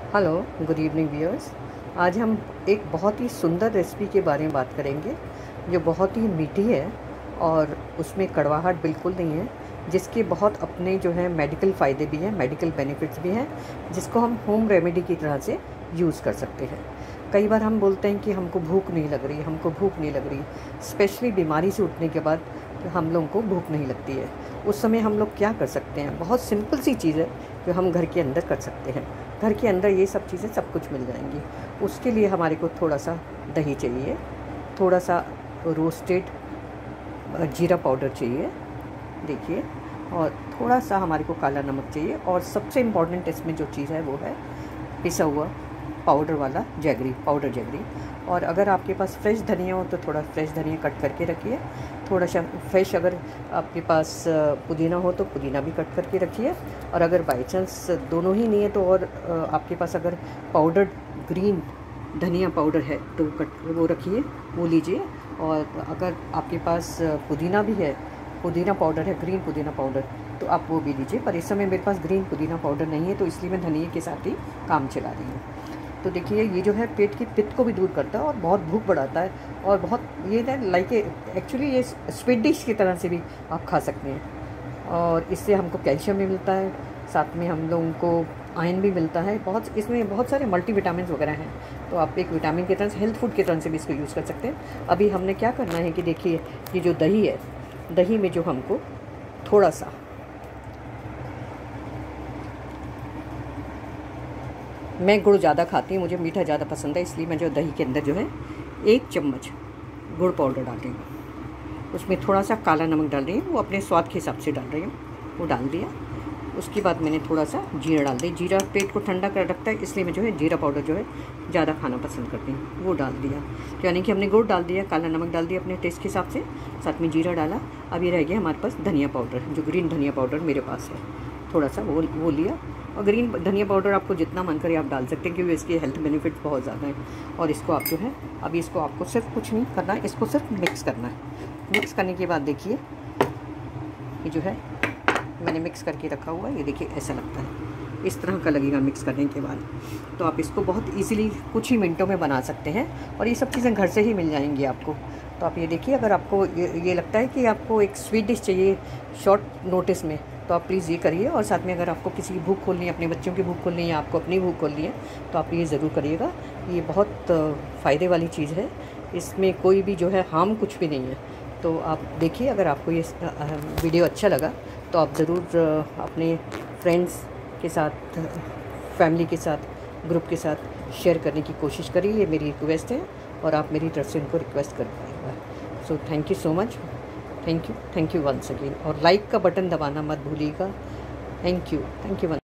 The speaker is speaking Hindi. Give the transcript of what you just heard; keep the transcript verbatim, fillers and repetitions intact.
Hello, good evening viewers. आज हम एक बहुत ही सुंदर रेसिपी के बारे में बात करेंगे जो बहुत ही मीठी है और उसमें कड़वाहट बिल्कुल नहीं है, जिसके बहुत अपने जो है मेडिकल फ़ायदे भी हैं, मेडिकल बेनिफिट्स भी हैं, जिसको हम होम रेमेडी की तरह से यूज़ कर सकते हैं। कई बार हम बोलते हैं कि हमको भूख नहीं लग रही हमको भूख नहीं लग रही स्पेशली बीमारी से उठने के बाद हम लोगों को भूख नहीं लगती है। उस समय हम लोग क्या कर सकते हैं? बहुत सिंपल सी चीज़ है जो हम घर के अंदर कर सकते हैं। घर के अंदर ये सब चीज़ें सब कुछ मिल जाएंगी। उसके लिए हमारे को थोड़ा सा दही चाहिए, थोड़ा सा रोस्टेड जीरा पाउडर चाहिए, देखिए, और थोड़ा सा हमारे को काला नमक चाहिए, और सबसे इम्पॉर्टेंट इसमें जो चीज़ है वो है पिसा हुआ पाउडर वाला जैगरी, पाउडर जैगरी। और अगर आपके पास फ्रेश धनिया हो तो थोड़ा फ्रेश धनिया कट करके रखिए, थोड़ा सा फ्रेश अगर आपके पास पुदीना हो तो पुदीना भी कट करके रखिए। और अगर बाई चांस दोनों ही नहीं है तो और आपके पास अगर पाउडर ग्रीन धनिया पाउडर है तो कट वो रखिए, वो लीजिए। और अगर आपके पास पुदीना भी है, पुदीना पाउडर है, ग्रीन पुदीना पाउडर, तो आप वो भी लीजिए। पर इस समय मेरे पास ग्रीन पुदीना पाउडर नहीं है तो इसलिए मैं धनिया के साथ ही काम चला रही हूँ। तो देखिए, ये जो है पेट की पित्त को भी दूर करता है और बहुत भूख बढ़ाता है, और बहुत ये ना लाइक एक्चुअली ये स्वीट डिश की तरह से भी आप खा सकते हैं। और इससे हमको कैल्शियम भी मिलता है, साथ में हम लोगों को आयरन भी मिलता है। बहुत इसमें बहुत सारे मल्टीविटामिन वगैरह हैं, तो आप एक विटामिन की तरह से, हेल्थ फूड की तरह से भी इसको यूज़ कर सकते हैं। अभी हमने क्या करना है कि देखिए, ये जो दही है, दही में जो हमको थोड़ा सा मैं गुड़ ज़्यादा खाती हूँ, मुझे मीठा ज़्यादा पसंद है, इसलिए मैं जो दही के अंदर जो है एक चम्मच गुड़ पाउडर डाल रही हूँ। उसमें थोड़ा सा काला नमक डाल रही हूँ, वो अपने स्वाद के हिसाब से डाल रही हूँ, वो डाल दिया। उसके बाद मैंने थोड़ा सा जीरा डाल दिया। जीरा पेट को ठंडा कर रखता है, इसलिए मैं जो है जीरा पाउडर जो है ज़्यादा खाना पसंद करती हूँ, वो डाल दिया। यानी कि हमने गुड़ डाल दिया, काला नमक डाल दिया अपने टेस्ट के हिसाब से, साथ में जीरा डाला। अब ये रह गया हमारे पास धनिया पाउडर, जो ग्रीन धनिया पाउडर मेरे पास है, थोड़ा सा वो वो लिया। और ग्रीन धनिया पाउडर आपको जितना मन करे आप डाल सकते हैं, क्योंकि इसके हेल्थ बेनिफिट्स बहुत ज़्यादा हैं। और इसको आप जो है, अभी इसको आपको सिर्फ कुछ नहीं करना है, इसको सिर्फ मिक्स करना है। मिक्स करने के बाद देखिए, ये जो है मैंने मिक्स करके रखा हुआ है, ये देखिए ऐसा लगता है, इस तरह का लगेगा मिक्स करने के बाद। तो आप इसको बहुत इजीली कुछ ही मिनटों में बना सकते हैं, और ये सब चीज़ें घर से ही मिल जाएंगी आपको। तो आप ये देखिए, अगर आपको ये, ये लगता है कि आपको एक स्वीट डिश चाहिए शॉर्ट नोटिस में, तो आप प्लीज़ ये करिए। और साथ में अगर आपको किसी की भूख खोलनी है, अपने बच्चों की भूख खोलनी है, आपको अपनी भूख खोलनी है, तो आप ये ज़रूर करिएगा। ये बहुत फ़ायदे वाली चीज़ है, इसमें कोई भी जो है हार्म कुछ भी नहीं है। तो आप देखिए, अगर आपको ये वीडियो अच्छा लगा तो आप ज़रूर अपने फ्रेंड्स के साथ, फैमिली के साथ, ग्रुप के साथ शेयर करने की कोशिश करिए। ये मेरी रिक्वेस्ट है, और आप मेरी तरफ से उनको रिक्वेस्ट कर पाएगा। So thank you so much, thank you thank you once again. और लाइक का बटन दबाना मत भूलिएगा। Thank you thank you.